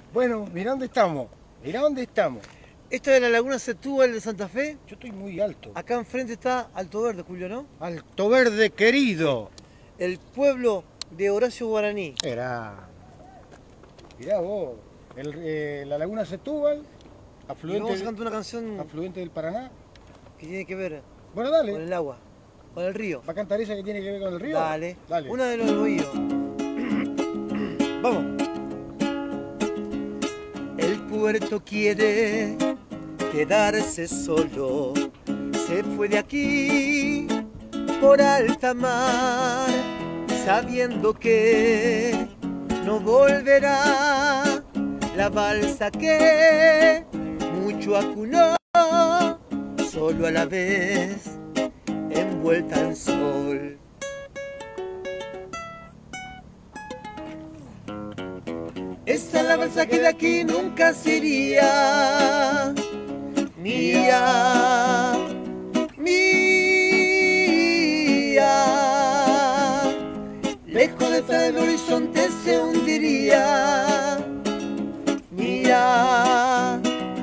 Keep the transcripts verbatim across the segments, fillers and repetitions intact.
Bueno, mirá dónde estamos. Mirá dónde estamos. Esta es la Laguna Setúbal de Santa Fe. Yo estoy muy alto. Acá enfrente está Alto Verde, Julio, ¿no? Alto Verde querido. El pueblo de Horacio Guaraní. Mirá. Mirá vos. El, eh, la Laguna Setúbal, Y afluente, vamos a cantar una canción afluente del Paraná. que tiene que ver Bueno, con dale. el agua, con el río. ¿Va a cantar esa que tiene que ver con el río? Dale. Dale. Una de los oídos. Vamos. El puerto quiere quedarse solo. Se fue de aquí por alta mar, sabiendo que no volverá la balsa que mucho acunó, solo a la vez envuelta en sol. Esta es la balsa que de aquí nunca se iría, mía, mía, lejos detrás del horizonte se hundiría, mía,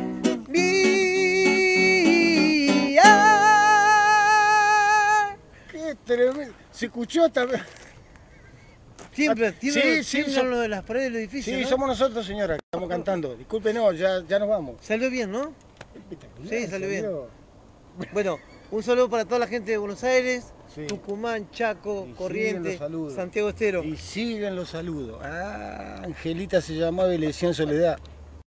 mía. Qué tremendo. Se escuchó también. Siempre, siempre, Sí, sí, siempre so- son lo de las paredes del edificio, Sí, ¿no? somos nosotros, señora, que estamos cantando. Discúlpenos, ya, ya nos vamos. Salió bien, ¿no? Espectacular, Sí, salió bien. salió. Bueno, un saludo para toda la gente de Buenos Aires, Sí. Tucumán, Chaco, Y siguen Corrientes, los saludos. Santiago Estero. Y siguen los saludos. Ah, Angelita se llamaba y le decían Soledad.